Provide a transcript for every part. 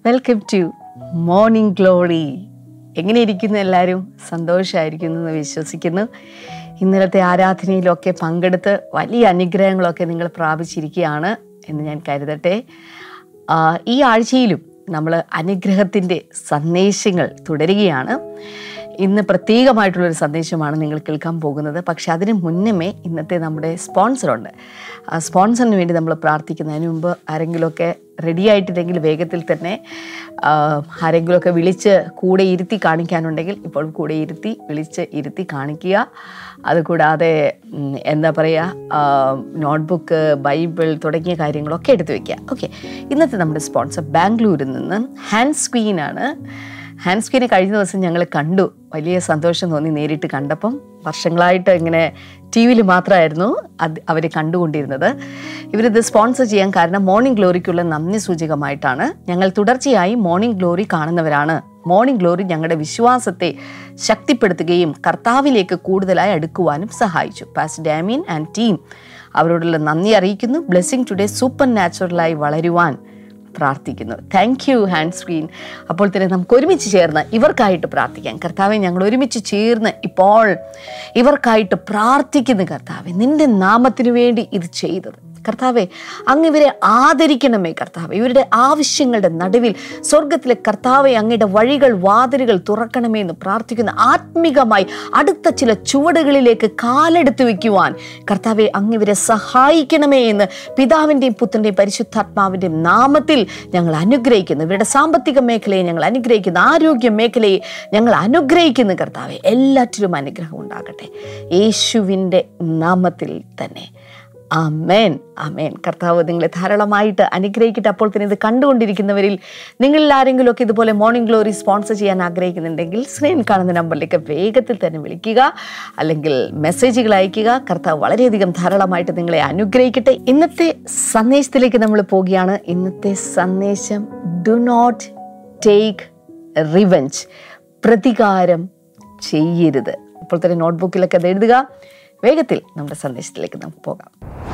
Welcome to morning glory. എങ്ങനെ ഇരിക്കുന്നു? എല്ലാവരും സന്തോഷമായിരിക്കുന്നു എന്ന് വിശ്വസിക്കുന്നു. ഇന്നലത്തെ ആരാധനയിലൊക്കെ പങ്കെടുത്ത് വലിയ അനുഗ്രഹങ്ങളൊക്കെ നിങ്ങൾ പ്രാപിച്ചിരിക്കുകയാണ് എന്ന് ഞാൻ കരുതട്ടെ. ഈ ആഴ്ചയിലും നമ്മൾ അനുഗ്രഹത്തിൻ്റെ സന്ദേശങ്ങൾ തുടരുകയാണ്. ഇന്ന് പ്രത്യേകമായിട്ടുള്ളൊരു സന്ദേശമാണ് നിങ്ങൾ കേൾക്കാൻ പോകുന്നത്. പക്ഷെ അതിന് മുന്നമേ ഇന്നത്തെ നമ്മുടെ സ്പോൺസറുണ്ട്. ആ സ്പോൺസറിന് വേണ്ടി നമ്മൾ പ്രാർത്ഥിക്കുന്നതിന് മുമ്പ് ആരെങ്കിലുമൊക്കെ റെഡി ആയിട്ടില്ലെങ്കിൽ വേഗത്തിൽ തന്നെ ആരെങ്കിലുമൊക്കെ വിളിച്ച് കൂടെ ഇരുത്തി കാണിക്കാനുണ്ടെങ്കിൽ ഇപ്പോൾ കൂടെ വിളിച്ച് ഇരുത്തി കാണിക്കുക. അതുകൂടാതെ എന്താ പറയുക, നോട്ട്ബുക്ക്, ബൈബിൾ തുടങ്ങിയ കാര്യങ്ങളൊക്കെ എടുത്ത് വയ്ക്കുക. ഓക്കെ, ഇന്നത്തെ നമ്മുടെ സ്പോൺസർ ബാംഗ്ലൂരിൽ നിന്ന് ഹാൻഡ്സ്ക്രീനാണ്. ഹാൻഡ്സ്ക്രീനെ കഴിഞ്ഞ ദിവസം ഞങ്ങൾ കണ്ടു. വലിയ സന്തോഷം തോന്നി നേരിട്ട് കണ്ടപ്പം. വർഷങ്ങളായിട്ട് ഇങ്ങനെ ടി വിയിൽ മാത്രമായിരുന്നു അവർ കണ്ടുകൊണ്ടിരുന്നത്. ഇവരിത് സ്പോൺസർ ചെയ്യാൻ കാരണം മോർണിംഗ് ഗ്ലോറിക്കുള്ള നന്ദി സൂചകമായിട്ടാണ്. ഞങ്ങൾ തുടർച്ചയായി മോർണിംഗ് ഗ്ലോറി കാണുന്നവരാണ്. മോർണിംഗ് ഗ്ലോറി ഞങ്ങളുടെ വിശ്വാസത്തെ ശക്തിപ്പെടുത്തുകയും കർത്താവിലേക്ക് കൂടുതലായി അടുക്കുവാനും സഹായിച്ചു. പാസ്റ്റർ ഡാമിയൻ ആൻഡ് ടീം അവരോടുള്ള നന്ദി അറിയിക്കുന്നു. ബ്ലെസ്സിങ് ടുഡേ സൂപ്പർ നാച്ചുറലായി വളരുവാൻ പ്രാർത്ഥിക്കുന്നു. Thank you hand screen. അപ്പോൾ തന്നെ നമുക്ക് ഒരുമിച്ച് ചേർന്ന് ഇവർക്കായിട്ട് പ്രാർത്ഥിക്കാം. കർത്താവെ, ഞങ്ങൾ ഒരുമിച്ച് ചേർന്ന് ഇപ്പോൾ ഇവർക്കായിട്ട് പ്രാർത്ഥിക്കുന്നു. കർത്താവെ, നിന്റെ നാമത്തിനു വേണ്ടി ഇത് ചെയ്തത് കർത്താവെ, അങ്ങ് ഇവരെ ആദരിക്കണമേ. കർത്താവെ, ഇവരുടെ ആവശ്യങ്ങളുടെ നടുവിൽ സ്വർഗത്തിലെ കർത്താവെ അങ്ങയുടെ വഴികൾ, വാതിലുകൾ തുറക്കണമേ എന്ന് പ്രാർത്ഥിക്കുന്ന ആത്മീകമായി അടുത്ത ചില ചുവടുകളിലേക്ക് കാലെടുത്ത് വയ്ക്കുവാൻ കർത്താവെ അങ്ങ് ഇവരെ സഹായിക്കണമേ എന്ന് പിതാവിൻ്റെയും പുത്രൻ്റെയും പരിശുദ്ധാത്മാവിൻ്റെയും നാമത്തിൽ ഞങ്ങൾ അനുഗ്രഹിക്കുന്നു. ഇവരുടെ സാമ്പത്തിക മേഖലയെ ഞങ്ങൾ അനുഗ്രഹിക്കുന്നു. ആരോഗ്യ മേഖലയെ ഞങ്ങൾ അനുഗ്രഹിക്കുന്നു. കർത്താവെ, എല്ലാറ്റിലും അനുഗ്രഹം ഉണ്ടാകട്ടെ യേശുവിൻ്റെ നാമത്തിൽ തന്നെ. ആമേൻ, ആമേൻ. കർത്താവ് നിങ്ങളെ ധാരാളമായിട്ട് അനുഗ്രഹിക്കട്ടെ. അപ്പോൾ തന്നെ ഇത് കണ്ടുകൊണ്ടിരിക്കുന്നവരിൽ നിങ്ങളിൽ ആരെങ്കിലുമൊക്കെ ഇതുപോലെ മോർണിംഗ് ഗ്ലോറി സ്പോൺസർ ചെയ്യാൻ ആഗ്രഹിക്കുന്നുണ്ടെങ്കിൽ സ്ക്രീൻ കാണുന്ന നമ്പറിലേക്ക് വേഗത്തിൽ തന്നെ വിളിക്കുക, അല്ലെങ്കിൽ മെസ്സേജുകൾ അയയ്ക്കുക. കർത്താവ് വളരെയധികം ധാരാളമായിട്ട് നിങ്ങളെ അനുഗ്രഹിക്കട്ടെ. ഇന്നത്തെ സന്ദേശത്തിലേക്ക് നമ്മൾ പോവുകയാണ്. ഇന്നത്തെ സന്ദേശം, ഡു നോട്ട് ടേക്ക് റിവെഞ്ച്, പ്രതികാരം ചെയ്യരുത്. അപ്പോൾ തന്നെ നോട്ട്ബുക്കിലൊക്കെ അത് എഴുതുക. വേഗത്തിൽ നമ്മുടെ സന്ദേശത്തിലേക്ക് നമുക്ക് പോകാം.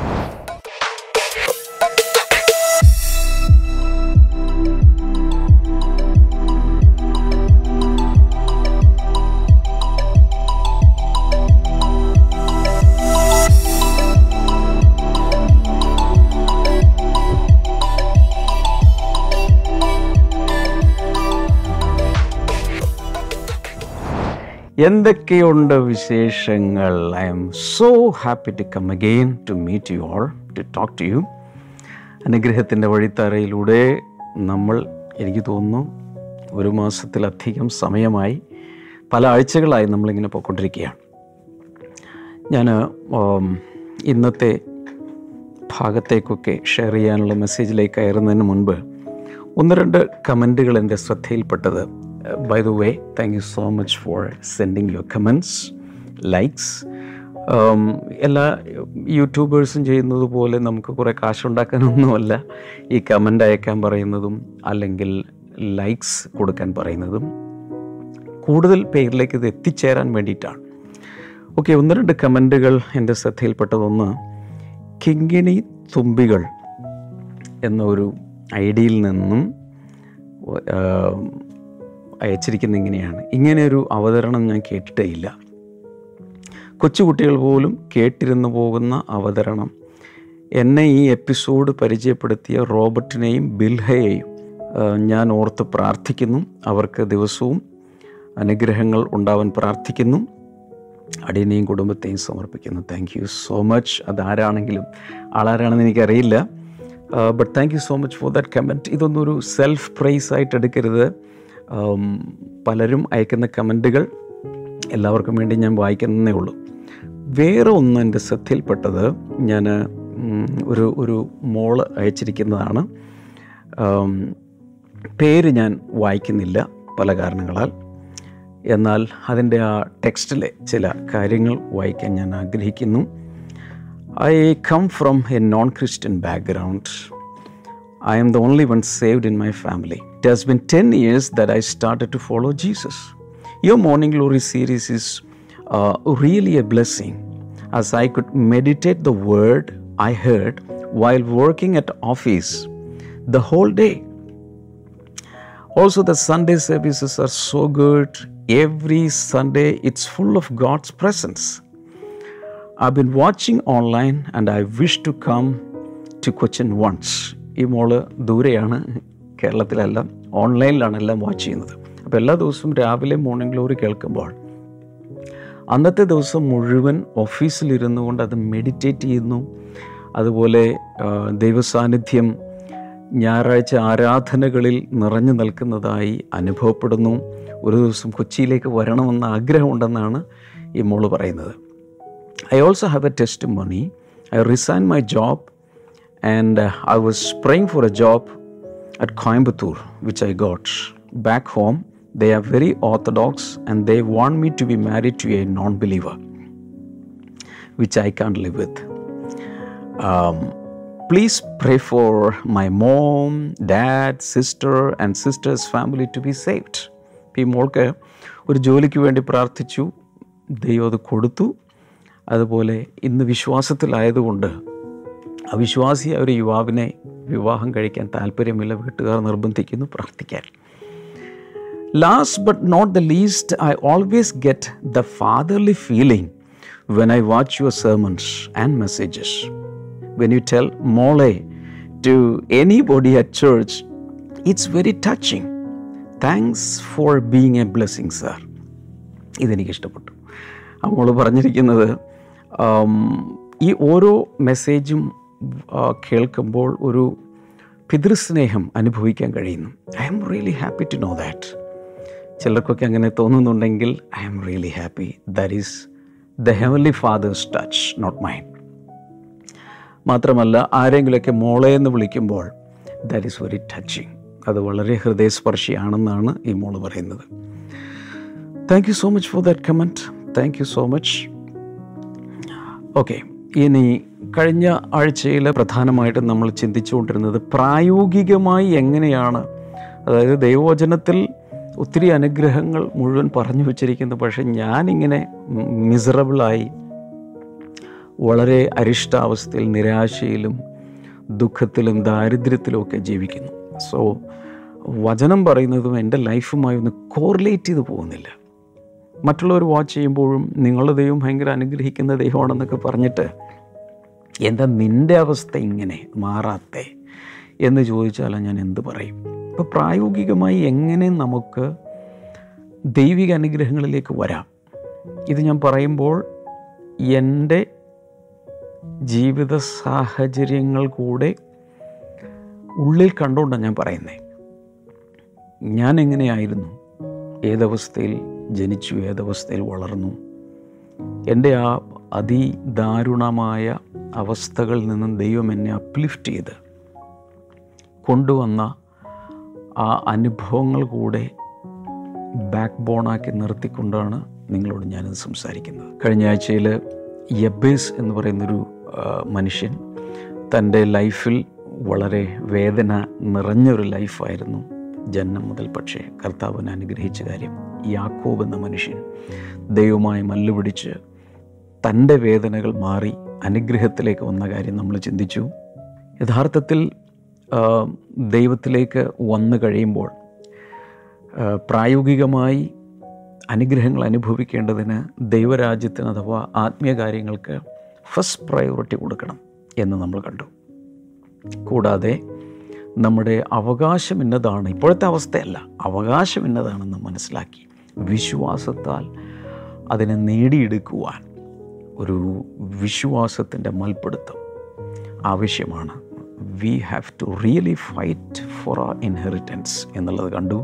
എന്തൊക്കെയുണ്ട് വിശേഷങ്ങൾ? I am so happy to come again to meet you all, to talk to you. അനുഗ്രഹത്തിൻ്റെ വഴിത്തറയിലൂടെ നമ്മൾ, എനിക്ക് തോന്നുന്നു, ഒരു മാസത്തിലധികം സമയമായി, പല ആഴ്ചകളായി നമ്മളിങ്ങനെ പോയിക്കൊണ്ടിരിക്കുകയാണ്. ഞാൻ ഇന്നത്തെ ഭാഗത്തേക്കൊക്കെ ഷെയർ ചെയ്യാനുള്ള മെസ്സേജിലേക്ക് കയറുന്നതിന് മുൻപ് ഒന്ന് രണ്ട് കമൻറ്റുകൾ എൻ്റെ ശ്രദ്ധയിൽപ്പെട്ടത്. By the way, thank you so much for sending your comments, likes. എല്ലാ യൂട്യൂബേഴ്സും ചെയ്യുന്നത് പോലെ നമുക്ക് കുറേ കാശുണ്ടാക്കാനൊന്നുമല്ല ഈ കമൻ്റ് അയക്കാൻ പറയുന്നതും അല്ലെങ്കിൽ ലൈക്സ് കൊടുക്കാൻ പറയുന്നതും. കൂടുതൽ പേരിലേക്ക് ഇത് എത്തിച്ചേരാൻ വേണ്ടിയിട്ടാണ്. ഓക്കെ, ഒന്ന് രണ്ട് കമൻറ്റുകൾ എൻ്റെ ശ്രദ്ധയിൽപ്പെട്ടതൊന്ന്, കിങ്ങിണി തുമ്പികൾ എന്ന ഒരു ഐഡിയിൽ നിന്നും അയച്ചിരിക്കുന്നത് ഇങ്ങനെയാണ്: ഇങ്ങനെയൊരു അവതരണം ഞാൻ കേട്ടിട്ടേ ഇല്ല. കൊച്ചുകുട്ടികൾ പോലും കേട്ടിരുന്നു പോകുന്ന അവതരണം. എന്നെ ഈ എപ്പിസോഡ് പരിചയപ്പെടുത്തിയ റോബർട്ടിനെയും ബിൽഹയെയും ഞാൻ ഓർത്ത് പ്രാർത്ഥിക്കുന്നു. അവർക്ക് ദിവസവും അനുഗ്രഹങ്ങൾ ഉണ്ടാവാൻ പ്രാർത്ഥിക്കുന്നു. അടിയനെയും കുടുംബത്തെയും സമർപ്പിക്കുന്നു. Thank you so much. അതാരാണെങ്കിലും, ആളാരാണെന്ന് എനിക്കറിയില്ല, but thank you so much for that comment. ഇതൊന്നും ഒരു സെൽഫ് പ്രൈസ് ആയിട്ട് എടുക്കരുത്. പലരും അയക്കുന്ന കമൻറ്റുകൾ എല്ലാവർക്കും വേണ്ടി ഞാൻ വായിക്കുന്നതേ ഉള്ളൂ. വേറെ ഒന്ന് എൻ്റെ ശ്രദ്ധയിൽപ്പെട്ടത്, ഞാൻ ഒരു മോള് അയച്ചിരിക്കുന്നതാണ്. പേര് ഞാൻ വായിക്കുന്നില്ല പല കാരണങ്ങളാൽ. എന്നാൽ അതിൻ്റെ ആ ടെക്സ്റ്റിലെ ചില കാര്യങ്ങൾ വായിക്കാൻ ഞാൻ ആഗ്രഹിക്കുന്നു. I come from a non-Christian background. I am the only one saved in my family. It has been 10 years that I started to follow Jesus. Your Morning Glory series is really a blessing, as I could meditate the word I heard while working at office the whole day. Also, the Sunday services are so good. Every Sunday, it's full of God's presence. I've been watching online and I wish to come to Cochin once. ഈ മോള് ദൂരെയാണ്, കേരളത്തിലല്ല, ഓൺലൈനിലാണ് എല്ലാം watch ചെയ്യുന്നത്. അപ്പോൾ എല്ലാ ദിവസവും രാവിലെ morning glory കേൾക്കുമ്പോൾ അന്നത്തെ ദിവസം മുഴുവൻ ഓഫീസിലിരുന്നു കൊണ്ട് അത് മെഡിറ്റേറ്റ് ചെയ്യുന്നു. അതുപോലെ ദൈവസാന്നിധ്യം ഞായറാഴ്ച ആരാധനകളിൽ നിറഞ്ഞു നിൽക്കുന്നതായി അനുഭവപ്പെടുന്നു. ഒരു ദിവസം കൊച്ചിയിലേക്ക് വരണമെന്ന ആഗ്രഹമുണ്ടെന്നാണ് ഈ മോള് പറയുന്നത്. I also have a testimony. I resigned my job and I was praying for a job at Coimbatore, which I got. Back home, they are very orthodox and they want me to be married to a non-believer, which I can't live with. Please pray for my mom, dad, sister and sister's family to be saved. ഈ മോൾക്ക് ഒരു ജോലിക്ക് വേണ്ടി പ്രാർത്ഥിച്ചു, ദൈവം അത് കൊടുത്തു. അതുപോലെ ഇന്ന് വിശ്വാസത്തിലായതുകൊണ്ട് അവിശ്വാസിയായ ഒരു യുവാവിനെ വിവാഹം കഴിക്കാൻ താല്പര്യമില്ല, വീട്ടുകാർ നിർബന്ധിക്കുന്നു പ്രാർത്ഥിക്കാൻ. Last but not the least, I always get the fatherly feeling when I watch your sermons and messages. When you tell Mole to anybody at church, it's very touching. Thanks for being a blessing, sir. ഇതെനിക്ക് ഇഷ്ടപ്പെട്ടു. മോള് പറഞ്ഞിരിക്കുന്നത് ഈ ഓരോ മെസ്സേജും കേൾക്കുമ്പോൾ ഒരു പിതൃസ്നേഹം അനുഭവിക്കാൻ കഴിയുന്നു. I am really happy to know that. ചിലർക്കൊക്കെ അങ്ങനെ തോന്നുന്നുണ്ടെങ്കിൽ I am really happy. That is the heavenly father's touch, not mine. മാത്രമല്ല ആരെങ്കിലുമൊക്കെ മോളെ എന്ന് വിളിക്കുമ്പോൾ ദാറ്റ് ഈസ് വെരി ടച്ചിങ്. അത് വളരെ ഹൃദയസ്പർശിയാണെന്നാണ് ഈ മോള് പറയുന്നത്. Thank you so much for that comment. Thank you so much. Okay, ഇനി കഴിഞ്ഞ ആഴ്ചയിൽ പ്രധാനമായിട്ടും നമ്മൾ ചിന്തിച്ചുകൊണ്ടിരുന്നത് പ്രായോഗികമായി എങ്ങനെയാണ്, അതായത് ദൈവവചനത്തിൽ ഒത്തിരി അനുഗ്രഹങ്ങൾ മുഴുവൻ പറഞ്ഞു വച്ചിരിക്കുന്നു, പക്ഷെ ഞാനിങ്ങനെ മിസറബിളായി വളരെ അരിഷ്ടാവസ്ഥയിൽ, നിരാശയിലും ദുഃഖത്തിലും ദാരിദ്ര്യത്തിലുമൊക്കെ ജീവിക്കുന്നു. സോ വചനം പറയുന്നതും എൻ്റെ ലൈഫുമായി ഒന്ന് കോറിലേറ്റ് ചെയ്ത് പോകുന്നില്ല. മറ്റുള്ളവർ വാച്ച് ചെയ്യുമ്പോഴും നിങ്ങളുടെ ദൈവം ഭയങ്കര അനുഗ്രഹിക്കുന്ന ദൈവമാണെന്നൊക്കെ പറഞ്ഞിട്ട് എന്താ നിൻ്റെ അവസ്ഥ ഇങ്ങനെ മാറാത്തേ എന്ന് ചോദിച്ചാൽ ഞാൻ എന്ത് പറയും? ഇപ്പോൾ പ്രായോഗികമായി എങ്ങനെ നമുക്ക് ദൈവിക അനുഗ്രഹങ്ങളിലേക്ക് വരാം? ഇത് ഞാൻ പറയുമ്പോൾ എൻ്റെ ജീവിത സാഹചര്യങ്ങൾ കൂടെ ഉള്ളിൽ കണ്ടുകൊണ്ടാണ് ഞാൻ പറയുന്നത്. ഞാൻ എങ്ങനെയായിരുന്നു, ഏതവസ്ഥയിൽ ജനിച്ചു, ഏതവസ്ഥയിൽ വളർന്നു, എൻ്റെ ആ അതിദാരുണമായ അവസ്ഥകളിൽ നിന്നും ദൈവം എന്നെ അപ്ലിഫ്റ്റ് ചെയ്ത് കൊണ്ടുവന്ന ആ അനുഭവങ്ങൾ കൂടെ ബാക്ക് ബോണാക്കി നിർത്തിക്കൊണ്ടാണ് നിങ്ങളോട് ഞാനിത് സംസാരിക്കുന്നത്. കഴിഞ്ഞ ആഴ്ചയിൽ യബ്ബേസ് എന്ന് പറയുന്നൊരു മനുഷ്യൻ തൻ്റെ ലൈഫിൽ വളരെ വേദന നിറഞ്ഞൊരു ലൈഫായിരുന്നു ജന്മം മുതൽ. പക്ഷേ കർത്താവിനെ അനുഗ്രഹിച്ച കാര്യം, യാക്കോബ് എന്ന മനുഷ്യൻ ദൈവമായി മല്ലുപിടിച്ച് തൻ്റെ വേദനകൾ മാറി അനുഗ്രഹത്തിലേക്ക് വന്ന കാര്യം നമ്മൾ ചിന്തിച്ചു. യഥാർത്ഥത്തിൽ ദൈവത്തിലേക്ക് വന്നു കഴിയുമ്പോൾ പ്രായോഗികമായി അനുഗ്രഹങ്ങൾ അനുഭവിക്കേണ്ടതിന് ദൈവരാജ്യത്തിന് അഥവാ ആത്മീയ കാര്യങ്ങൾക്ക് ഫസ്റ്റ് പ്രയോറിറ്റി കൊടുക്കണം എന്ന് നമ്മൾ കണ്ടു. കൂടാതെ നമ്മുടെ അവകാശം ഇന്നതാണ്, ഇപ്പോഴത്തെ അവസ്ഥയല്ല, അവകാശം ഇന്നതാണെന്ന് മനസ്സിലാക്കി വിശ്വാസത്താൽ അതിനെ നേടിയെടുക്കുവാൻ ഒരു വിശ്വാസത്തിൻ്റെ മൽപ്പിടുത്തം ആവശ്യമാണ്. We have to really fight for our inheritance എന്നുള്ളത് കണ്ടു.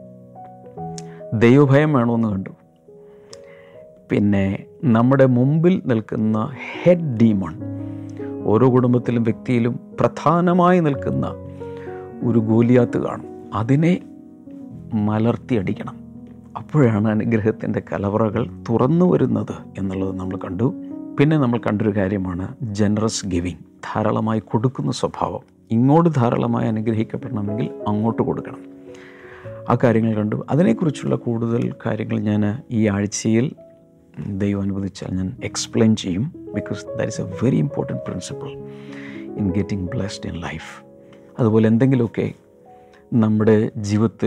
ദൈവഭയം വേണമെന്ന് കണ്ടു. പിന്നെ നമ്മുടെ മുമ്പിൽ നിൽക്കുന്ന ഹെഡ് ഡീമൺ, ഓരോ കുടുംബത്തിലും വ്യക്തിയിലും പ്രധാനമായി നിൽക്കുന്ന ഒരു ഗോലിയാത്ത് കാണും. അതിനെ മലർത്തിയടിക്കണം. അപ്പോഴാണ് അനുഗ്രഹത്തിൻ്റെ കലവറകൾ തുറന്നു വരുന്നത് എന്നുള്ളത് നമ്മൾ കണ്ടു. പിന്നെ നമ്മൾ കണ്ടൊരു കാര്യമാണ് ജനറസ് ഗിവിങ്, ധാരാളമായി കൊടുക്കുന്ന സ്വഭാവം. ഇങ്ങോട്ട് ധാരാളമായി അനുഗ്രഹിക്കപ്പെടണമെങ്കിൽ അങ്ങോട്ട് കൊടുക്കണം. ആ കാര്യങ്ങൾ കണ്ടു. അതിനെക്കുറിച്ചുള്ള കൂടുതൽ കാര്യങ്ങൾ ഞാൻ ഈ ആഴ്ചയിൽ ദൈവം അനുവദിച്ചാൽ ഞാൻ എക്സ്പ്ലെയിൻ ചെയ്യും. Because that is a very important principle in getting blessed in life. അതുപോലെ എന്തെങ്കിലുമൊക്കെ നമ്മുടെ ജീവിതത്തിൽ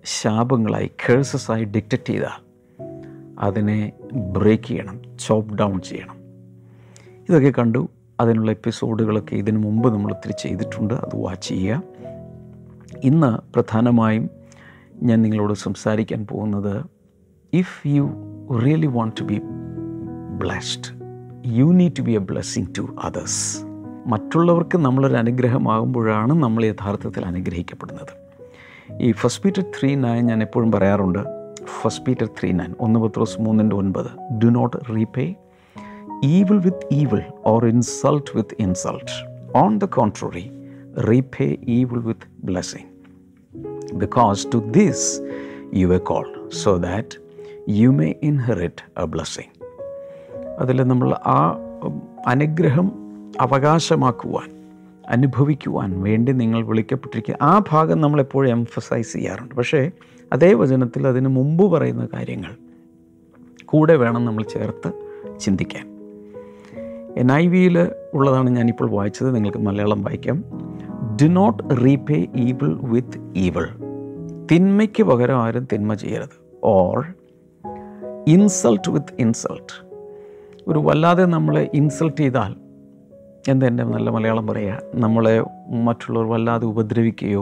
ശാപങ്ങളായി കേഴ്സസായി ഡിക്റ്റേറ്റ് ചെയ്താൽ അതിനെ ബ്രേക്ക് ചെയ്യണം, ചോപ്പ് ഡൗൺ ചെയ്യണം. ഇതൊക്കെ കണ്ടു. അതിനുള്ള എപ്പിസോഡുകളൊക്കെ ഇതിനു മുമ്പ് നമ്മൾ ഒത്തിരി ചെയ്തിട്ടുണ്ട്. അത് വാച്ച് ചെയ്യുക. ഇന്ന് പ്രധാനമായും ഞാൻ നിങ്ങളോട് സംസാരിക്കാൻ പോകുന്നത്, if you really want to be blessed, you need to be a blessing to others. മറ്റുള്ളവർക്ക് നമ്മളൊരു അനുഗ്രഹമാകുമ്പോഴാണ് നമ്മൾ യഥാർത്ഥത്തിൽ അനുഗ്രഹിക്കപ്പെടുന്നത്. ഈ 1 Peter 3:9 ഞാൻ എപ്പോഴും പറയാറുണ്ട്. 1 Peter 3:9, 1 Petrus 3:9, do not repay evil with evil or insult with insult. On the contrary, repay evil with blessing, because to this you were called, so that you may inherit a blessing. അതിൽ നമ്മൾ ആ അനുഗ്രഹം അവകാശമാക്കുവാൻ, അനുഭവിക്കുവാൻ വേണ്ടി നിങ്ങൾ വിളിക്കപ്പെട്ടിരിക്കുക. ആ ഭാഗം നമ്മളെപ്പോഴും എംഫസൈസ് ചെയ്യാറുണ്ട്. പക്ഷേ അതേ വചനത്തിൽ അതിന് മുമ്പ് പറയുന്ന കാര്യങ്ങൾ കൂടെ വേണം നമ്മൾ ചേർത്ത് ചിന്തിക്കാൻ. NIV-യിൽ ഉള്ളതാണ് ഞാനിപ്പോൾ വായിച്ചത്. നിങ്ങൾക്ക് മലയാളം വായിക്കാം. Do not repay evil with evil. തിന്മയ്ക്ക് പകരം ആരും തിന്മ ചെയ്യരുത്. Or insult with insult. ഒരു വല്ലാതെ നമ്മളെ ഇൻസൾട്ട് ചെയ്താൽ, എൻ്റെ നല്ല മലയാളം പറയുക, നമ്മളെ മറ്റുള്ളവർ വല്ലാതെ ഉപദ്രവിക്കുകയോ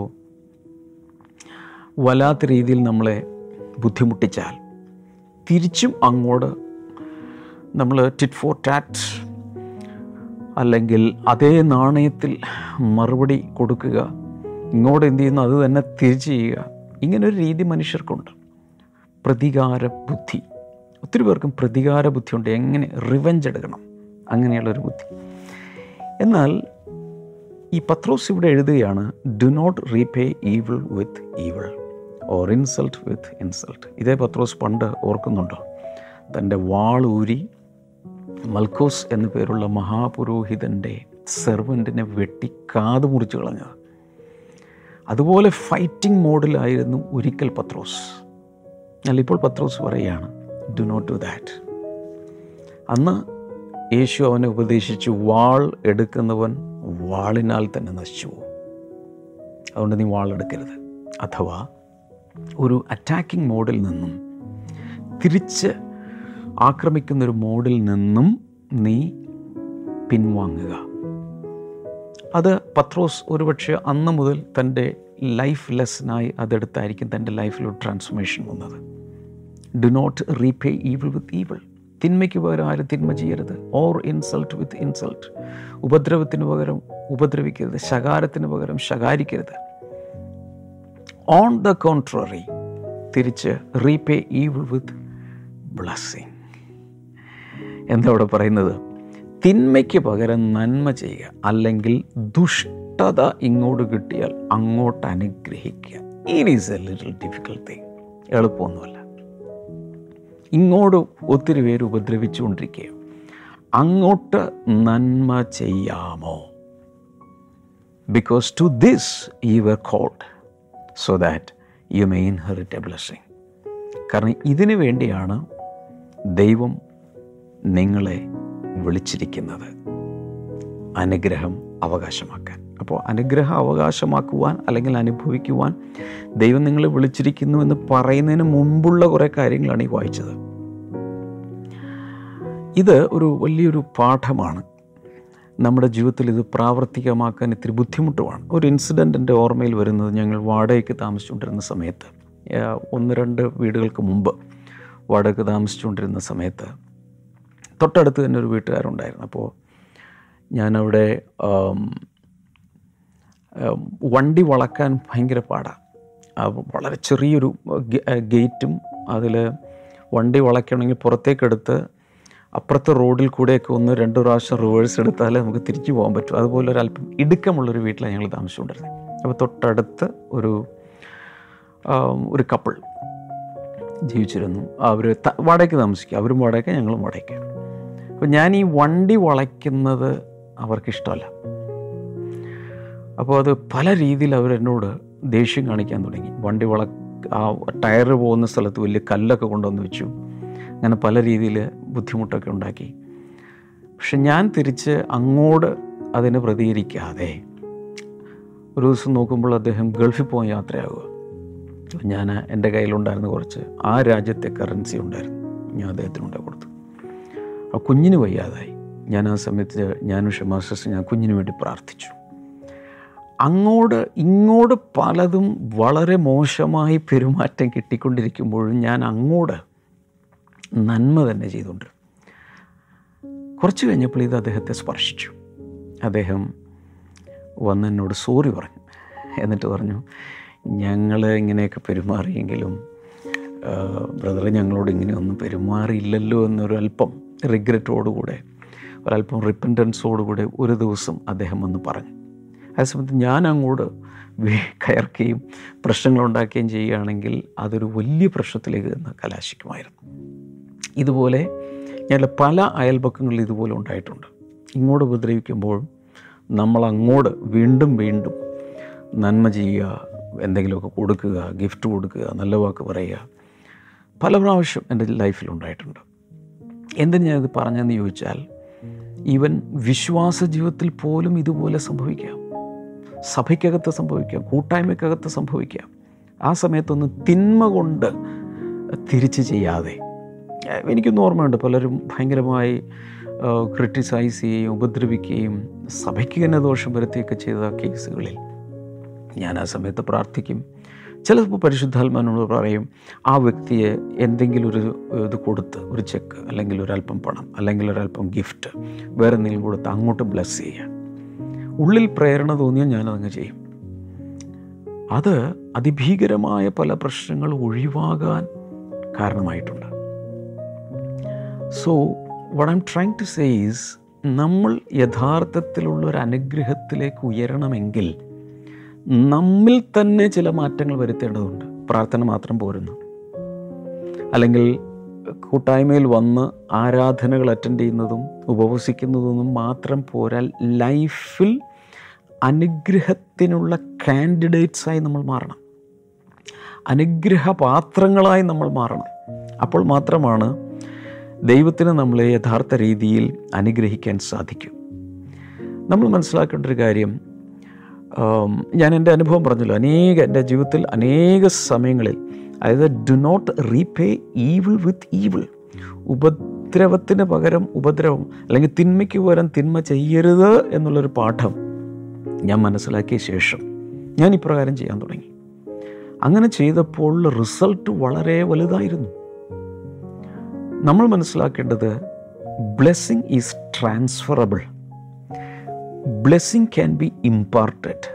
വല്ലാത്ത രീതിയിൽ നമ്മളെ ബുദ്ധിമുട്ടിച്ചാൽ തിരിച്ചും അങ്ങോട്ട് നമ്മൾ ടിറ്റ് ഫോർ ടാറ്റ്, അല്ലെങ്കിൽ അതേ നാണയത്തിൽ മറുപടി കൊടുക്കുക, ഇങ്ങോട്ട് എന്ത് ചെയ്യുന്നു അത് തന്നെ തിരിച്ച് ചെയ്യുക. ഇങ്ങനൊരു രീതി മനുഷ്യർക്കുണ്ട്. പ്രതികാര ബുദ്ധി. ഒത്തിരി പേർക്കും പ്രതികാര ബുദ്ധിയുണ്ട്. എങ്ങനെ റിവെഞ്ച് എടുക്കണം, അങ്ങനെയുള്ളൊരു ബുദ്ധി. എന്നാൽ ഈ പത്രോസ് ഇവിടെ എഴുതുകയാണ്, do not repay evil with evil or insult with insult. ഇതേ പത്രോസ് പണ്ട് ഓർക്കുന്നുണ്ടോ, തൻ്റെ വാളൂരി മൽക്കോസ് എന്നു പേരുള്ള മഹാപുരോഹിതൻ്റെ സെർവൻറ്റിനെ വെട്ടി കാത് മുറിച്ച് കളഞ്ഞത്. അതുപോലെ ഫൈറ്റിംഗ് മോഡിലായിരുന്നു ഒരിക്കൽ പത്രോസ്. എന്നാൽ ഇപ്പോൾ പത്രോസ് പറയുകയാണ്, ഡു നോട്ട് ഡു ദാറ്റ്. അന്ന് യേശു അവനെ ഉപദേശിച്ചു, വാൾ എടുക്കുന്നവൻ വാളിനാൽ തന്നെ നശിച്ചു പോകും. അതുകൊണ്ട് നീ വാളെടുക്കരുത്. അഥവാ ഒരു അറ്റാക്കിംഗ് മോഡിൽ നിന്നും, തിരിച്ച് ആക്രമിക്കുന്നൊരു മോഡിൽ നിന്നും നീ പിൻവാങ്ങുക. അത് പത്രോസ് ഒരുപക്ഷെ അന്ന് മുതൽ തൻ്റെ ലൈഫ് ലെസനായി അതെടുത്തായിരിക്കും തൻ്റെ ലൈഫിലൊരു ട്രാൻസ്ഫോർമേഷൻ വന്നത്. Do not repay evil with evil. തിന്മയ്ക്ക് പകരം ആരും തിന്മ ചെയ്യരുത്. Or insult with insult. ഉപദ്രവത്തിന് പകരം ഉപദ്രവിക്കരുത്, ശകാരത്തിന് പകരം ശകാരിക്കരുത്. ഓൺ ദ കോൺട്രറി, തിരിച്ച് റീപേ ഈവിൾ വിത്ത് ബ്ലെസ്സിങ്. എന്താ അവിടെ പറയുന്നത്? തിന്മയ്ക്ക് പകരം നന്മ ചെയ്യുക, അല്ലെങ്കിൽ ദുഷ്ടത ഇങ്ങോട്ട് കിട്ടിയാൽ അങ്ങോട്ട് അനുഗ്രഹിക്കുക. It is a little difficult thing. എളുപ്പമൊന്നുമല്ല. ഇങ്ങോട്ട് ഒത്തിരി പേര് ഉപദ്രവിച്ചുകൊണ്ടിരിക്കുക, അങ്ങോട്ട് നന്മ ചെയ്യാമോ? Because to this you were called, so that you may inherit a blessing. കാരണം ഇതിനു വേണ്ടിയാണ് ദൈവം നിങ്ങളെ വിളിച്ചിരിക്കുന്നത്, അനുഗ്രഹം അവകാശമാക്കാൻ. അപ്പോൾ അനുഗ്രഹം അവകാശമാക്കുവാൻ അല്ലെങ്കിൽ അനുഭവിക്കുവാൻ ദൈവം നിങ്ങളെ വിളിച്ചിരിക്കുന്നു എന്ന് പറയുന്നതിന് മുമ്പുള്ള കുറേ കാര്യങ്ങളാണ് ഈ വായിച്ചത്. ഇത് ഒരു വലിയൊരു പാഠമാണ്. നമ്മുടെ ജീവിതത്തിൽ ഇത് പ്രാവർത്തികമാക്കാൻ ഇത്തിരി ബുദ്ധിമുട്ടുമാണ്. ഒരു ഇൻസിഡൻ്റ് എൻ്റെ ഓർമ്മയിൽ വരുന്നത്, ഞങ്ങൾ വാടകയ്ക്ക് താമസിച്ചുകൊണ്ടിരുന്ന സമയത്ത്, 1-2 വീടുകൾക്ക് മുമ്പ് വാടകയ്ക്ക് താമസിച്ചുകൊണ്ടിരുന്ന സമയത്ത് തൊട്ടടുത്ത് തന്നെ ഒരു വീട്ടുകാരുണ്ടായിരുന്നു. അപ്പോൾ ഞാനവിടെ വണ്ടി വളക്കാൻ ഭയങ്കര പാടാണ്. വളരെ ചെറിയൊരു ഗേറ്റും, അതിൽ വണ്ടി വളയ്ക്കണമെങ്കിൽ പുറത്തേക്കെടുത്ത് അപ്പുറത്തെ റോഡിൽ കൂടെയൊക്കെ 1-2 പ്രാവശ്യം റിവേഴ്സ് എടുത്താലേ നമുക്ക് തിരിച്ചു പോകാൻ പറ്റും. അതുപോലെ ഒരല്പം ഇടുക്കമുള്ളൊരു വീട്ടിലാണ് ഞങ്ങൾ താമസിച്ചുകൊണ്ടിരുന്നത്. അപ്പോൾ തൊട്ടടുത്ത് ഒരു കപ്പിൾ ജീവിച്ചിരുന്നു. അവർ വാടകയ്ക്ക് താമസിക്കുക, അവരും വാടകയ്ക്ക്, ഞങ്ങളും വാടകയ്ക്ക്. അപ്പോൾ ഞാൻ ഈ വണ്ടി വളയ്ക്കുന്നത് അവർക്കിഷ്ടമല്ല. അപ്പോൾ അത് പല രീതിയിൽ അവരെന്നോട് ദേഷ്യം കാണിക്കാൻ തുടങ്ങി. വണ്ടി ആ ടയർ പോകുന്ന സ്ഥലത്ത് വലിയ കല്ലൊക്കെ കൊണ്ടുവന്ന് വെച്ചു. അങ്ങനെ പല രീതിയിൽ ബുദ്ധിമുട്ടൊക്കെ ഉണ്ടാക്കി. പക്ഷെ ഞാൻ തിരിച്ച് അങ്ങോട്ട് അതിന് പ്രതികരിക്കാതെ ഒരു ദിവസം നോക്കുമ്പോൾ അദ്ദേഹം ഗൾഫിൽ പോകാൻ യാത്രയാകുക. ഞാൻ എൻ്റെ കയ്യിലുണ്ടായിരുന്ന കുറച്ച് ആ രാജ്യത്തെ കറൻസി ഉണ്ടായിരുന്നു, ഞാൻ അദ്ദേഹത്തിന് കൊണ്ടു കൊടുത്തു. ആ കുഞ്ഞിന് വയ്യാതായി. ഞാൻ ആ സമയത്ത് ഞാനും ഷമാസ്റ്റേഴ്സ് ഞാൻ കുഞ്ഞിന് വേണ്ടി പ്രാർത്ഥിച്ചു. ഇങ്ങോട്ട് പലതും വളരെ മോശമായി പെരുമാറ്റം കിട്ടിക്കൊണ്ടിരിക്കുമ്പോഴും ഞാൻ അങ്ങോട്ട് നന്മ തന്നെ ചെയ്തുകൊണ്ട് കുറച്ച് കഴിഞ്ഞപ്പോൾ ഇത് അദ്ദേഹത്തെ സ്പർശിച്ചു. അദ്ദേഹം വന്ന് എന്നോട് സോറി പറഞ്ഞു. എന്നിട്ട് പറഞ്ഞു, ഞങ്ങൾ ഇങ്ങനെയൊക്കെ പെരുമാറിയെങ്കിലും ബ്രദറെ ഞങ്ങളോട് ഇങ്ങനെയൊന്നും പെരുമാറിയില്ലല്ലോ എന്നൊരല്പം റിഗ്രറ്റോടുകൂടെ, ഒരല്പം റിപ്പൻറ്റൻസോടുകൂടെ ഒരു ദിവസം അദ്ദേഹം വന്ന് പറഞ്ഞു. ആ സമയത്ത് ഞാൻ അങ്ങോട്ട് കയർക്കുകയും പ്രശ്നങ്ങളുണ്ടാക്കുകയും ചെയ്യുകയാണെങ്കിൽ അതൊരു വലിയ പ്രശ്നത്തിലേക്ക് നിന്ന് കലാശിക്കുമായിരുന്നു. ഇതുപോലെ ഞങ്ങളുടെ പല അയൽപക്കങ്ങളിൽ ഇതുപോലെ ഉണ്ടായിട്ടുണ്ട്. ഇങ്ങോട്ട് ഉപദ്രവിക്കുമ്പോഴും നമ്മൾ അങ്ങോട്ട് വീണ്ടും വീണ്ടും നന്മ ചെയ്യുക, എന്തെങ്കിലുമൊക്കെ കൊടുക്കുക, ഗിഫ്റ്റ് കൊടുക്കുക, നല്ല വാക്ക് പറയുക, പല പ്രാവശ്യം എൻ്റെ ലൈഫിലുണ്ടായിട്ടുണ്ട്. എന്തിന് ഞാനിത് പറഞ്ഞതെന്ന് ചോദിച്ചാൽ, ഈവൻ വിശ്വാസ ജീവിതത്തിൽ പോലും ഇതുപോലെ സംഭവിക്കാം. സഭയ്ക്കകത്ത് സംഭവിക്കാം, കൂട്ടായ്മയ്ക്കകത്ത് സംഭവിക്കാം. ആ സമയത്തൊന്നും തിന്മ കൊണ്ട് തിരിച്ച് ചെയ്യാതെ, എനിക്കൊന്നും ഓർമ്മയുണ്ട് പലരും ഭയങ്കരമായി ക്രിട്ടിസൈസ് ചെയ്യുകയും ഉപദ്രവിക്കുകയും സഭയ്ക്ക് തന്നെ ദോഷം വരുത്തുകയൊക്കെ ചെയ്ത കേസുകളിൽ ഞാൻ ആ സമയത്ത് പ്രാർത്ഥിക്കും. ചിലപ്പോൾ പരിശുദ്ധാത്മാവിനോട് പറയും, ആ വ്യക്തിയെ എന്തെങ്കിലും ഒരു ഇത് കൊടുത്ത്, ഒരു ചെക്ക് അല്ലെങ്കിൽ ഒരല്പം പണം അല്ലെങ്കിൽ ഒരല്പം ഗിഫ്റ്റ് വേറെ എന്തെങ്കിലും കൊടുത്ത് അങ്ങോട്ട് ബ്ലെസ് ചെയ്യാൻ. ഉള്ളിൽ പ്രേരണ തോന്നിയാൽ ഞാനതങ്ങ് ചെയ്യും. അത് അതിഭീകരമായ പല പ്രശ്നങ്ങൾ ഒഴിവാകാൻ കാരണമായിട്ടുണ്ട്. So what I am trying to say is, നമ്മൾ യഥാർത്ഥത്തിലുള്ളൊരു അനുഗ്രഹത്തിലേക്ക് ഉയരണമെങ്കിൽ നമ്മിൽ തന്നെ ചില മാറ്റങ്ങൾ വരുത്തേണ്ടതുണ്ട്. പ്രാർത്ഥന മാത്രം പോരുന്നു, അല്ലെങ്കിൽ കൂട്ടായ്മയിൽ വന്ന് ആരാധനകൾ അറ്റൻഡ് ചെയ്യുന്നതും ഉപവസിക്കുന്നതൊന്നും മാത്രം പോരാ. ലൈഫിൽ അനുഗ്രഹത്തിനുള്ള കാൻഡിഡേറ്റ്സായി നമ്മൾ മാറണം, അനുഗ്രഹപാത്രങ്ങളായി നമ്മൾ മാറണം. അപ്പോൾ മാത്രമാണ് ദൈവത്തിന് നമ്മളെ യഥാർത്ഥ രീതിയിൽ അനുഗ്രഹിക്കാൻ സാധിക്കും. നമ്മൾ മനസ്സിലാക്കേണ്ട ഒരു കാര്യം, ഞാൻ എൻ്റെ അനുഭവം പറഞ്ഞല്ലോ, എൻ്റെ ജീവിതത്തിൽ അനേക സമയങ്ങളിൽ, അതായത് do not repay evil with evil, ഉപദ്രവത്തിന് പകരം ഉപദ്രവം, അല്ലെങ്കിൽ തിന്മയ്ക്ക് പകരം തിന്മ ചെയ്യരുത് എന്നുള്ളൊരു പാഠം ഞാൻ മനസ്സിലാക്കിയ ശേഷം ഞാൻ ഇപ്രകാരം ചെയ്യാൻ തുടങ്ങി. അങ്ങനെ ചെയ്തപ്പോൾ റിസൾട്ട് വളരെ വലുതായിരുന്നു. നമ്മൾ മനസ്സിലാക്കേണ്ടത്, blessing is transferable. Blessing can be imparted,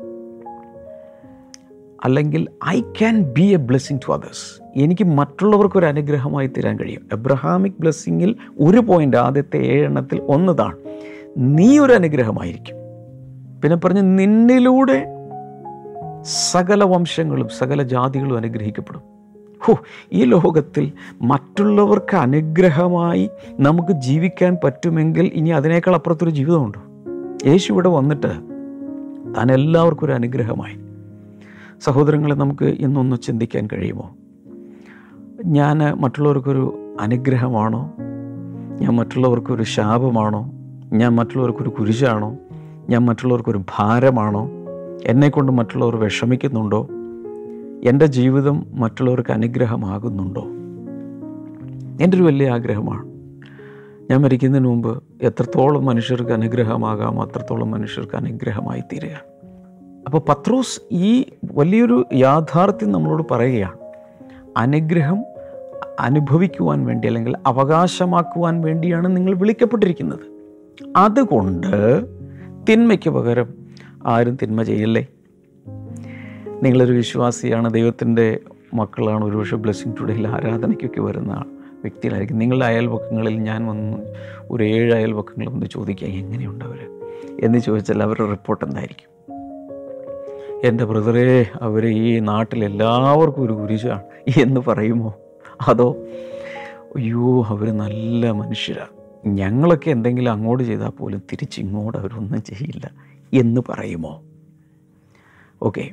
അല്ലെങ്കിൽ I can be a blessing to others. എനിക്ക് മറ്റുള്ളവർക്കൊരു അനുഗ്രഹമായി തീരാൻ കഴിയും. എബ്രഹാമിക് ബ്ലെസ്സിങ്ങിൽ ഒരു പോയിൻ്റ്, ആദ്യത്തെ 7 എണ്ണത്തിൽ ഒന്നതാണ്, നീ ഒരു അനുഗ്രഹമായിരിക്കും. പിന്നെ പറഞ്ഞ്, നിന്നിലൂടെ സകല വംശങ്ങളും സകല ജാതികളും അനുഗ്രഹിക്കപ്പെടും. ഈ ലോകത്തിൽ മറ്റുള്ളവർക്ക് അനുഗ്രഹമായി നമുക്ക് ജീവിക്കാൻ പറ്റുമെങ്കിൽ ഇനി അതിനേക്കാൾ അപ്പുറത്തൊരു ജീവിതമുണ്ടോ? യേശു ഇവിടെ വന്നിട്ട് താൻ എല്ലാവർക്കും ഒരു അനുഗ്രഹമായി. സഹോദരങ്ങളെ, നമുക്ക് ഇന്നൊന്ന് ചിന്തിക്കാൻ കഴിയുമോ? ഞാൻ മറ്റുള്ളവർക്കൊരു അനുഗ്രഹമാണോ? ഞാൻ മറ്റുള്ളവർക്കൊരു ശാപമാണോ? ഞാൻ മറ്റുള്ളവർക്കൊരു കുരിശാണോ? ഞാൻ മറ്റുള്ളവർക്കൊരു ഭാരമാണോ? എന്നെക്കൊണ്ട് മറ്റുള്ളവർ വിഷമിക്കുന്നുണ്ടോ? എൻ്റെ ജീവിതം മറ്റുള്ളവർക്ക് അനുഗ്രഹമാകുന്നുണ്ടോ? എൻ്റെ ഒരു വലിയ ആഗ്രഹമാണ്, ഞാൻ മരിക്കുന്നതിന് മുമ്പ് എത്രത്തോളം മനുഷ്യർക്ക് അനുഗ്രഹമാകാം അത്രത്തോളം മനുഷ്യർക്ക് അനുഗ്രഹമായി തീരുക. അപ്പോൾ പത്രോസ് ഈ വലിയൊരു യാഥാർത്ഥ്യം നമ്മളോട് പറയുകയാണ്. അനുഗ്രഹം അനുഭവിക്കുവാൻ വേണ്ടി, അല്ലെങ്കിൽ അവകാശമാക്കുവാൻ വേണ്ടിയാണ് നിങ്ങൾ വിളിക്കപ്പെട്ടിരിക്കുന്നത്. അതുകൊണ്ട് തിന്മയ്ക്ക് പകരം ആരും തിന്മ ചെയ്യല്ലേ. നിങ്ങളൊരു വിശ്വാസിയാണ്, ദൈവത്തിൻ്റെ മക്കളാണ്, ഒരുപക്ഷെ ബ്ലെസ്സിങ് ടുഡേയിൽ ആരാധനയ്ക്കൊക്കെ വരുന്ന വ്യക്തികളായിരിക്കും. നിങ്ങളുടെ അയൽപക്കങ്ങളിൽ ഞാൻ വന്ന് ഒരു 7 അയൽപക്കങ്ങൾ വന്ന് ചോദിക്കുക, എങ്ങനെയുണ്ട് അവർ എന്ന് ചോദിച്ചാൽ അവരുടെ റിപ്പോർട്ട് എന്തായിരിക്കും? എൻ്റെ ബ്രദറേ, അവർ ഈ നാട്ടിലെല്ലാവർക്കും ഒരു കുരിശാണ് എന്ന് പറയുമോ? അതോ അയ്യോ അവർ നല്ല മനുഷ്യരാണ്, ഞങ്ങളൊക്കെ എന്തെങ്കിലും അങ്ങോട്ട് ചെയ്താൽ പോലും തിരിച്ചിങ്ങോട്ട് അവരൊന്നും ചെയ്യില്ല എന്ന് പറയുമോ? ഓക്കെ,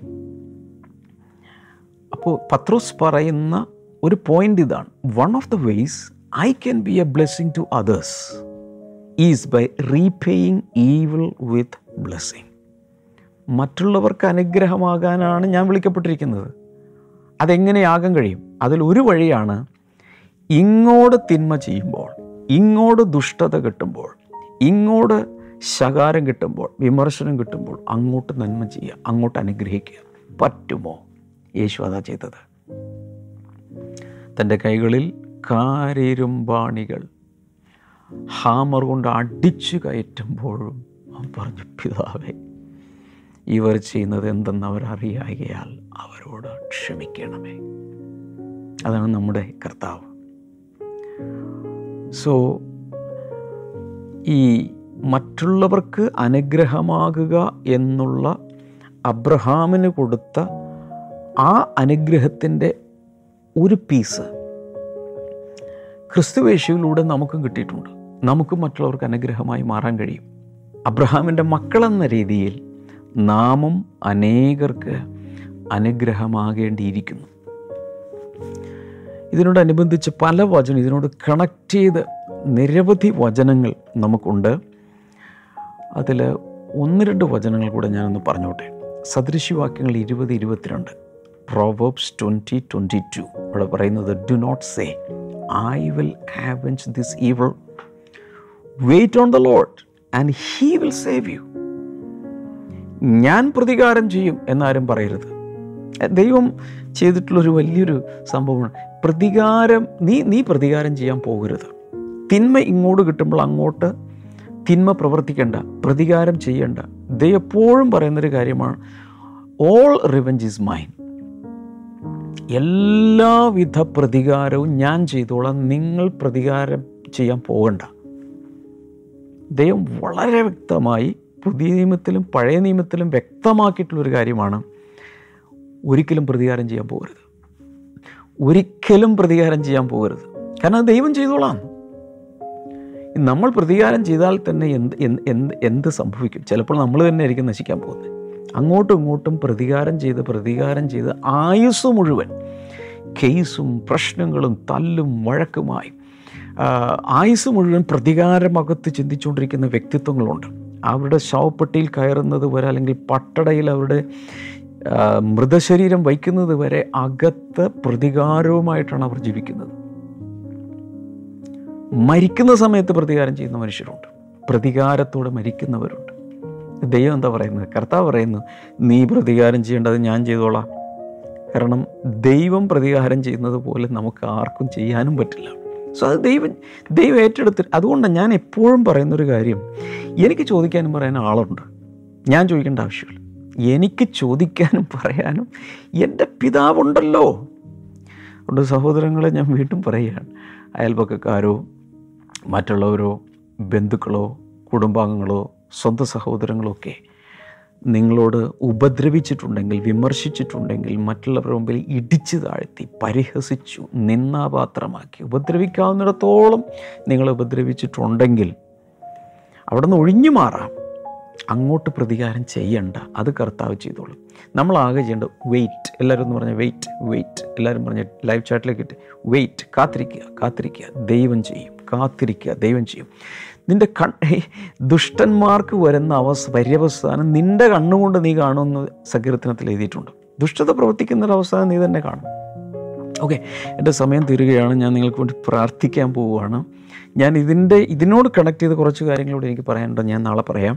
അപ്പോൾ പത്രോസ് പറയുന്ന ഒരു പോയിന്റ് ഇതാണ്. One of the ways I can be a blessing to others is by repaying evil with blessing. മറ്റുള്ളവർക്ക് അനുഗ്രഹമാകാനാണ് ഞാൻ വിളിക്കപ്പെട്ടിരിക്കുന്നത്. അതെങ്ങനെയാകാൻ കഴിയും? അതിലൊരു വഴിയാണ്, ഇങ്ങോട്ട് തിന്മ ചെയ്യുമ്പോൾ, ഇങ്ങോട്ട് ദുഷ്ടത കിട്ടുമ്പോൾ, ഇങ്ങോട്ട് ശകാരം കിട്ടുമ്പോൾ, വിമർശനം കിട്ടുമ്പോൾ അങ്ങോട്ട് നന്മ ചെയ്യുക, അങ്ങോട്ട് അനുഗ്രഹിക്കുക. പറ്റുമോ? യേശു അതാ ചെയ്തത്. തൻ്റെ കൈകളിൽ കാരിരുമ്പാണികൾ ഹാമർ കൊണ്ട് അടിച്ചു കയറ്റുമ്പോഴും അവൻ പറഞ്ഞു, പിതാവേ, ഇവർ ചെയ്യുന്നത് എന്തെന്ന് അവരറിയാകയാൽ അവരോട് ക്ഷമിക്കണമേ. അതാണ് നമ്മുടെ കർത്താവ്. സോ ഈ മറ്റുള്ളവർക്ക് അനുഗ്രഹമാകുക എന്നുള്ള അബ്രഹാമിന് കൊടുത്ത ആ അനുഗ്രഹത്തിൻ്റെ ഒരു പീസ് ക്രിസ്തുവേശുവിലൂടെ നമുക്കും കിട്ടിയിട്ടുണ്ട്. നമുക്കും മറ്റുള്ളവർക്ക് അനുഗ്രഹമായി മാറാൻ കഴിയും. അബ്രഹാമിൻ്റെ മക്കളെന്ന രീതിയിൽ നാമും അനേകർക്ക് അനുഗ്രഹമാകേണ്ടിയിരിക്കുന്നു. ഇതിനോടനുബന്ധിച്ച് പല വചനം, ഇതിനോട് കണക്ട് ചെയ്ത് നിരവധി വചനങ്ങൾ നമുക്കുണ്ട്. അതിൽ 1-2 വചനങ്ങൾ കൂടെ ഞാനൊന്ന് പറഞ്ഞോട്ടെ. സദൃശവാക്യങ്ങൾ 20-22, Proverbs 20-22 ഇവിടെ പറയുന്നത്, do not say I will avenge this evil, wait on the Lord and he will save you. ഞാൻ പ്രതികാരം ചെയ്യും എന്നാരും പറയരുത്. ദൈവം ചെയ്തിട്ടുള്ളൊരു വലിയൊരു സംഭവമാണ് പ്രതികാരം. നീ പ്രതികാരം ചെയ്യാൻ പോകരുത്. തിന്മ ഇങ്ങോട്ട് കിട്ടുമ്പോൾ അങ്ങോട്ട് തിന്മ പ്രവർത്തിക്കേണ്ട, പ്രതികാരം ചെയ്യേണ്ട. ദൈവം എപ്പോഴും പറയുന്നൊരു കാര്യമാണ്, ഓൾ റിവെഞ്ച് ഈസ് മൈൻ. എല്ലാവിധ പ്രതികാരവും ഞാൻ ചെയ്തോളാം, നിങ്ങൾ പ്രതികാരം ചെയ്യാൻ പോകണ്ട. ദൈവം വളരെ വ്യക്തമായി പുതിയ നിയമത്തിലും പഴയ നിയമത്തിലും വ്യക്തമാക്കിയിട്ടുള്ളൊരു കാര്യമാണ്, ഒരിക്കലും പ്രതികാരം ചെയ്യാൻ പോകരുത്. ഒരിക്കലും പ്രതികാരം ചെയ്യാൻ പോകരുത്. കാരണം ദൈവം ചെയ്തോളാം. നമ്മൾ പ്രതികാരം ചെയ്താൽ തന്നെ എന്ത് സംഭവിക്കും? ചിലപ്പോൾ നമ്മൾ തന്നെ ആയിരിക്കും നശിക്കാൻ പോകുന്നത്. അങ്ങോട്ടും ഇങ്ങോട്ടും പ്രതികാരം ചെയ്ത് ആയുസ് മുഴുവൻ കേസും പ്രശ്നങ്ങളും തല്ലും വഴക്കുമായി ആയുസ് മുഴുവൻ പ്രതികാരമകത്ത് ചിന്തിച്ചുകൊണ്ടിരിക്കുന്ന വ്യക്തിത്വങ്ങളുണ്ട്. അവരുടെ ശവപ്പെട്ടിയിൽ കയറുന്നത് വരെ, അല്ലെങ്കിൽ പട്ടടയിൽ അവരുടെ മൃതശരീരം വയ്ക്കുന്നത് വരെ അകത്ത് പ്രതികാരവുമായിട്ടാണ് അവർ ജീവിക്കുന്നത്. മരിക്കുന്ന സമയത്ത് പ്രതികാരം ചെയ്യുന്ന മനുഷ്യരുണ്ട്, പ്രതികാരത്തോടെ മരിക്കുന്നവരുണ്ട്. ദൈവം എന്താ പറയുന്നത്? കർത്താവ് പറയുന്നു, നീ പ്രതികാരം ചെയ്യേണ്ടത് ഞാൻ ചെയ്തോളാം. കാരണം ദൈവം പ്രതികാരം ചെയ്യുന്നത് പോലെ നമുക്ക് ആർക്കും ചെയ്യാനും പറ്റില്ല. സോ അത് ദൈവം ഏറ്റെടുത്ത്. അതുകൊണ്ടാണ് ഞാൻ എപ്പോഴും പറയുന്നൊരു കാര്യം, എനിക്ക് ചോദിക്കാനും പറയാനും ആളുണ്ട്, ഞാൻ ചോദിക്കേണ്ട ആവശ്യമില്ല. എനിക്ക് ചോദിക്കാനും പറയാനും എൻ്റെ പിതാവുണ്ടല്ലോ. അതുകൊണ്ട് സഹോദരങ്ങളെ, ഞാൻ വീണ്ടും പറയുകയാണ്, അയൽപക്കക്കാരോ മറ്റുള്ളവരോ ബന്ധുക്കളോ കുടുംബാംഗങ്ങളോ സ്വന്തം സഹോദരങ്ങളോ ഒക്കെ നിങ്ങളോട് ഉപദ്രവിച്ചിട്ടുണ്ടെങ്കിൽ, വിമർശിച്ചിട്ടുണ്ടെങ്കിൽ, മറ്റുള്ളവരുടെ മുമ്പിൽ ഇടിച്ചു താഴ്ത്തി പരിഹസിച്ചു നിന്നാപാത്രമാക്കി ഉപദ്രവിക്കാവുന്നിടത്തോളം നിങ്ങൾ ഉപദ്രവിച്ചിട്ടുണ്ടെങ്കിൽ അവിടെ നിന്ന് ഒഴിഞ്ഞു മാറാം. അങ്ങോട്ട് പ്രതികാരം ചെയ്യണ്ട, അത് കർത്താവ് ചെയ്തോളും. നമ്മളാകെ ചെയ്യേണ്ട വെയിറ്റ്. എല്ലാവരും ഒന്ന് പറഞ്ഞാൽ വെയിറ്റ്. എല്ലാവരും പറഞ്ഞ ലൈവ് ചാറ്റിലേക്ക് ഇട്ട് വെയിറ്റ്. കാത്തിരിക്കുക, ദൈവം ചെയ്യും. കാത്തിരിക്കുക, ദൈവം ചെയ്യും. നിൻ്റെ ദുഷ്ടന്മാർക്ക് വരുന്ന പര്യവസാനം നിൻ്റെ കണ്ണുകൊണ്ട് നീ കാണുമെന്ന് സങ്കീർത്തനത്തിൽ എഴുതിയിട്ടുണ്ട്. ദുഷ്ടത പ്രവർത്തിക്കുന്നൊരവസാനം നീ തന്നെ കാണും. ഓക്കെ, എൻ്റെ സമയം തീരുകയാണ്. ഞാൻ നിങ്ങൾക്ക് വേണ്ടി പ്രാർത്ഥിക്കാൻ പോവുകയാണ്. ഞാൻ ഇതിനോട് കണക്ട് ചെയ്ത് കുറച്ച് കാര്യങ്ങളോട് എനിക്ക് പറയാനുണ്ട്. ഞാൻ നാളെ പറയാം.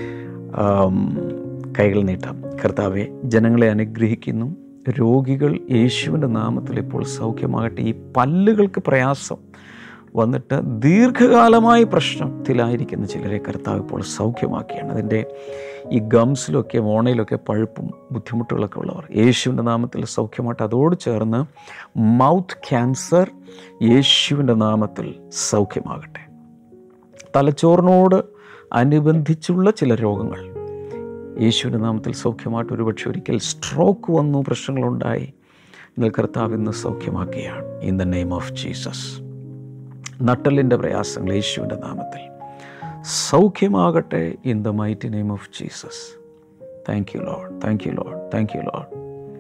കൈകൾ നീട്ടാം. കർത്താവെ, ജനങ്ങളെ അനുഗ്രഹിക്കുന്നു. രോഗികൾ യേശുവിൻ്റെ നാമത്തിൽ ഇപ്പോൾ സൗഖ്യമാകട്ടെ. ഈ പല്ലുകൾക്ക് പ്രയാസം വന്നിട്ട് ദീർഘകാലമായി പ്രശ്നത്തിലായിരിക്കുന്ന ചിലരെ കർത്താവ് ഇപ്പോൾ സൗഖ്യമാക്കിയാണ്. അതിൻ്റെ ഈ ഗംസിലൊക്കെ മോണയിലൊക്കെ പഴുപ്പും ബുദ്ധിമുട്ടുകളൊക്കെ ഉള്ളവർ യേശുവിൻ്റെ നാമത്തിൽ സൗഖ്യമായിട്ട്. അതോട് ചേർന്ന് മൗത്ത് ക്യാൻസർ യേശുവിൻ്റെ നാമത്തിൽ സൗഖ്യമാകട്ടെ. തലച്ചോറിനോട് അനുബന്ധിച്ചുള്ള ചില രോഗങ്ങൾ യേശുവിൻ്റെ നാമത്തിൽ സൗഖ്യമായിട്ട്. ഒരുപക്ഷെ ഒരിക്കൽ സ്ട്രോക്ക് വന്നു, പ്രശ്നങ്ങളുണ്ടായി. എന്നാൽ കർത്താവ് ഇന്ന് സൗഖ്യമാക്കുകയാണ്. In the name of Jesus. നട്ടലിൻ്റെ പ്രയാസങ്ങൾ യേശുവിൻ്റെ നാമത്തിൽ സൗഖ്യമാകട്ടെ. In the mighty name of Jesus. Thank you lord, thank you lord, thank you lord.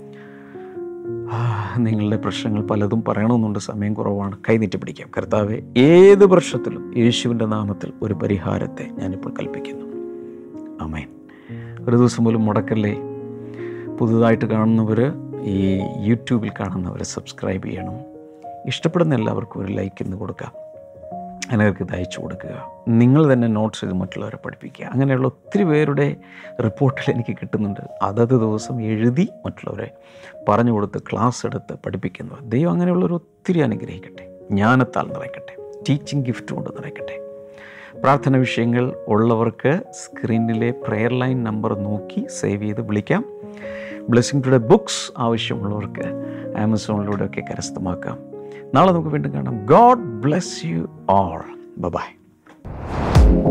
നിങ്ങളുടെ പ്രശ്നങ്ങൾ പലതും പറയണമെന്നുണ്ട്, സമയം കുറവാണ്. കൈനീട്ടി പിടിക്കാം. കർത്താവെ, ഏത് പ്രശ്നത്തിലും യേശുവിൻ്റെ നാമത്തിൽ ഒരു പരിഹാരത്തെ ഞാനിപ്പോൾ കൽപ്പിക്കുന്നു. ആമേൻ. ഒരു ദിവസം പോലും മുടക്കല്ലേ. പുതുതായിട്ട് കാണുന്നവർ ഈ യൂട്യൂബിൽ കാണുന്നവരെ സബ്സ്ക്രൈബ് ചെയ്യണം. ഇഷ്ടപ്പെടുന്ന എല്ലാവർക്കും ഒരു ലൈക്ക് എന്ന് കൊടുക്കാം, അനേകർക്ക് ഇത് അയച്ചു കൊടുക്കുക. നിങ്ങൾ തന്നെ നോട്ട്സ് ചെയ്ത് മറ്റുള്ളവരെ പഠിപ്പിക്കുക. അങ്ങനെയുള്ള ഒത്തിരി പേരുടെ റിപ്പോർട്ടുകൾ എനിക്ക് കിട്ടുന്നുണ്ട്. അതത് ദിവസം എഴുതി മറ്റുള്ളവരെ പറഞ്ഞു കൊടുത്ത് ക്ലാസ് എടുത്ത് പഠിപ്പിക്കുന്നവർ. ദൈവം അങ്ങനെയുള്ളവർ ഒത്തിരി അനുഗ്രഹിക്കട്ടെ, ജ്ഞാനത്താൽ നിറയ്ക്കട്ടെ, ടീച്ചിങ് ഗിഫ്റ്റ് കൊണ്ട് നിറയ്ക്കട്ടെ. പ്രാർത്ഥന വിഷയങ്ങൾ ഉള്ളവർക്ക് സ്ക്രീനിലെ പ്രെയർ ലൈൻ നമ്പർ നോക്കി സേവ് ചെയ്ത് വിളിക്കാം. ബ്ലെസ്സിംഗ് ടുഡേ ബുക്സ് ആവശ്യമുള്ളവർക്ക് ആമസോണിലൂടെയൊക്കെ കരസ്ഥമാക്കാം. നാളെ നമുക്ക് വീണ്ടും കാണാം. God bless you all. By.